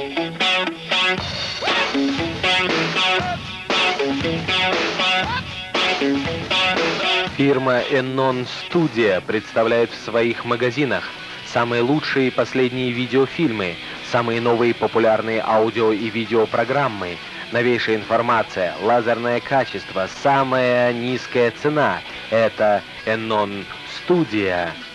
Фирма Enon Studio представляет в своих магазинах самые лучшие последние видеофильмы, самые новые популярные аудио и видеопрограммы, новейшая информация, лазерное качество, самая низкая цена. Это Enon Studio.